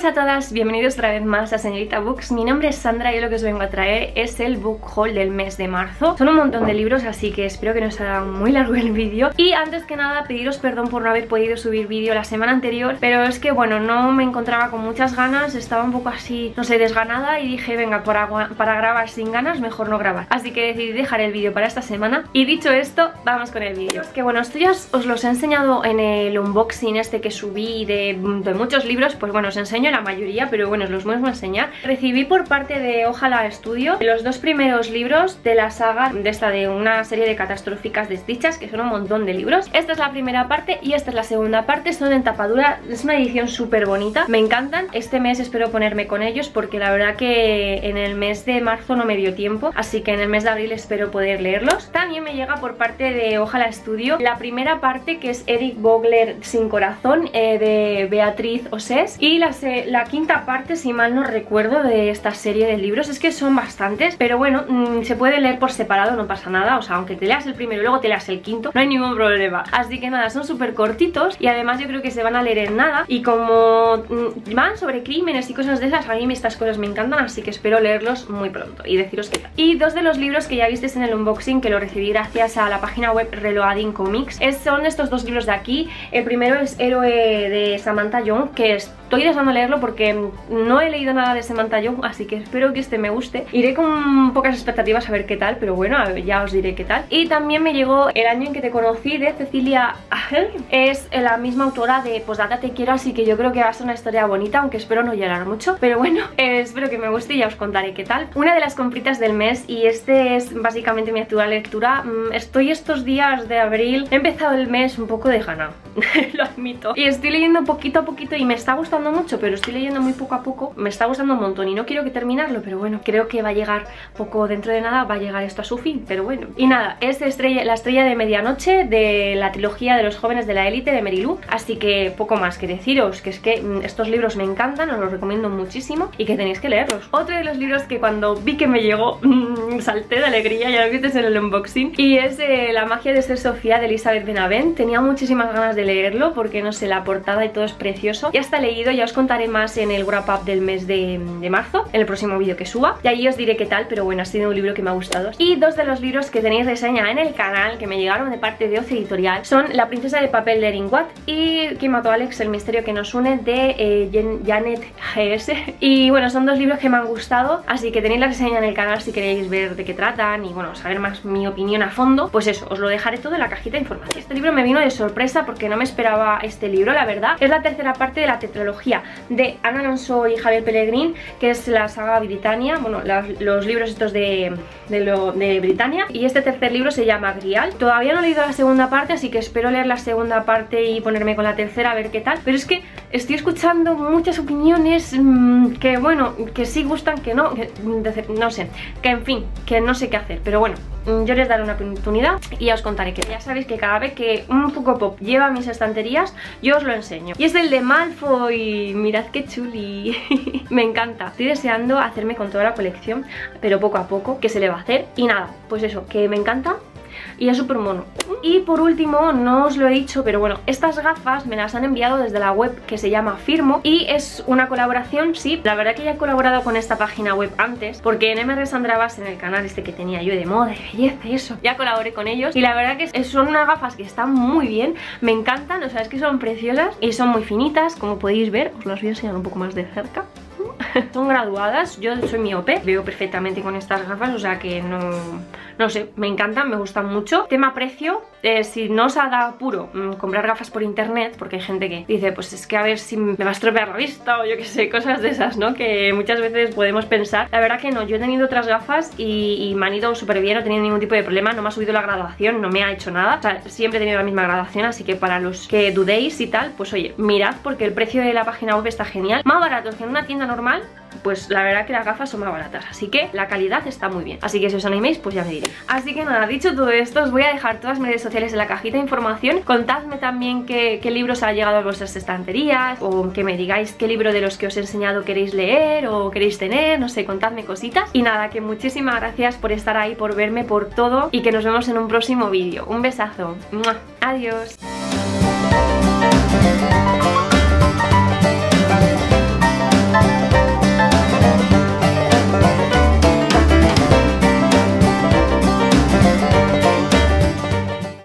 a todas, bienvenidos otra vez más a Señorita Books. Mi nombre es Sandra y lo que os vengo a traer es el book haul del mes de marzo. Son un montón de libros, así que espero que no se haga muy largo el vídeo. Y antes que nada, pediros perdón por no haber podido subir vídeo la semana anterior, pero es que bueno, no me encontraba con muchas ganas, estaba un poco así, no sé, desganada, y dije, venga, para grabar sin ganas, mejor no grabar. Así que decidí dejar el vídeo para esta semana. Y dicho esto, vamos con el vídeo. Es que bueno, esto ya os los he enseñado en el unboxing este que subí de muchos libros. Pues bueno, os enseño la mayoría, pero bueno, os los vuelvo a enseñar. Recibí por parte de Ojalá Studio los dos primeros libros de la saga de una serie de catastróficas desdichas, que son un montón de libros. Esta es la primera parte y esta es la segunda parte. Son en tapadura, es una edición súper bonita, me encantan. Este mes espero ponerme con ellos porque la verdad que en el mes de marzo no me dio tiempo, así que en el mes de abril espero poder leerlos. También me llega por parte de Ojalá Studio la primera parte, que es Eric Vogler Sin Corazón, de Beatriz Osés, y la quinta parte, si mal no recuerdo, de esta serie de libros. Es que son bastantes, pero bueno, se puede leer por separado, no pasa nada. O sea, aunque te leas el primero y luego te leas el quinto, no hay ningún problema. Así que nada, son súper cortitos y además yo creo que se van a leer en nada. Y como van sobre crímenes y cosas de esas, a mí estas cosas me encantan, así que espero leerlos muy pronto y deciros qué tal. Y dos de los libros que ya visteis en el unboxing, que lo recibí gracias a la página web Reloading Comics, son estos dos libros de aquí. El primero es Héroe, de Samantha Young, que estoy deseando leerlo porque no he leído nada de Samantha Young, así que espero que este me guste. Iré con pocas expectativas a ver qué tal, pero bueno, ya os diré qué tal. Y también me llegó El año en que te conocí, de Cecilia Ahern. Es la misma autora de Postdata Te quiero, así que yo creo que va a ser una historia bonita, aunque espero no llorar mucho, pero bueno, espero que me guste y ya os contaré qué tal. Una de las compritas del mes, y este es básicamente mi actual lectura. Estoy estos días de abril, he empezado el mes un poco de gana, lo admito, y estoy leyendo poquito a poquito y me está gustando mucho, pero estoy leyendo muy poco a poco. Me está gustando un montón y no quiero que terminarlo, pero bueno, creo que va a llegar poco dentro de nada, va a llegar esto a su fin, pero bueno. Y nada, es La estrella de medianoche, de la trilogía de los jóvenes de la élite de Mary Lou, así que poco más que deciros, que es que estos libros me encantan, os los recomiendo muchísimo y que tenéis que leerlos. Otro de los libros que cuando vi que me llegó, salté de alegría, ya lo visteis en el unboxing, y es La magia de ser Sofía, de Elizabeth Benavent. Tenía muchísimas ganas de leerlo porque no sé, la portada y todo es precioso. Ya está leído, ya os contaré más en el wrap up del mes de marzo, en el próximo vídeo que suba, y ahí os diré qué tal, pero bueno, ha sido un libro que me ha gustado. Y dos de los libros que tenéis reseña en el canal, que me llegaron de parte de Oce Editorial, son La princesa de papel de Erin Watt y ¿Quién mató a Alex? El misterio que nos une, de Janet GS. Y bueno, son dos libros que me han gustado, así que tenéis la reseña en el canal si queréis ver de qué tratan y bueno, saber más mi opinión a fondo. Pues eso, os lo dejaré todo en la cajita de información. Este libro me vino de sorpresa porque no me esperaba este libro, la verdad. Es la tercera parte de la tetralogía de Ana Alonso y Javier Pellegrín, que es la saga Britannia, bueno, los libros estos de Britannia, y este tercer libro se llama Grial. Todavía no he leído la segunda parte, así que espero leer la segunda parte y ponerme con la tercera a ver qué tal, pero es que estoy escuchando muchas opiniones que bueno, que sí gustan, que no, no sé, que en fin, que no sé qué hacer, pero bueno, yo les daré una oportunidad y ya os contaré, que ya sabéis que cada vez que un Funko Pop lleva a mis estanterías, yo os lo enseño. Y es el de Malfoy, mirad qué chuli. Me encanta, estoy deseando hacerme con toda la colección, pero poco a poco, que se le va a hacer. Y nada, pues eso, que me encanta y es súper mono. Y por último, no os lo he dicho, pero bueno, estas gafas me las han enviado desde la web que se llama Firmo, y es una colaboración, sí. La verdad que ya he colaborado con esta página web antes, porque en MR Sandra Bas, en el canal este que tenía yo de moda y belleza, eso, ya colaboré con ellos, y la verdad que son unas gafas que están muy bien, me encantan, o sea, es que son preciosas y son muy finitas, como podéis ver. Os las voy a enseñar un poco más de cerca. Son graduadas, yo soy miope, veo perfectamente con estas gafas, o sea que no sé, me encantan, me gustan mucho. Tema precio, si no os da apuro comprar gafas por internet, porque hay gente que dice, pues es que a ver si me va a estropear la vista o yo que sé, cosas de esas, ¿no? Que muchas veces podemos pensar. La verdad que no, yo he tenido otras gafas y me han ido súper bien, no he tenido ningún tipo de problema, no me ha subido la graduación, no me ha hecho nada, o sea, siempre he tenido la misma graduación, así que para los que dudéis y tal, pues oye, mirad, porque el precio de la página web está genial, más barato que en una tienda normal. Pues la verdad que las gafas son más baratas, así que la calidad está muy bien, así que si os animéis pues ya me diréis. Así que nada, dicho todo esto, os voy a dejar todas mis redes sociales en la cajita de información. Contadme también qué libros ha llegado a vuestras estanterías, o que me digáis qué libro de los que os he enseñado queréis leer o queréis tener, no sé, contadme cositas. Y nada, que muchísimas gracias por estar ahí, por verme, por todo, y que nos vemos en un próximo vídeo. Un besazo. ¡Mua! Adiós.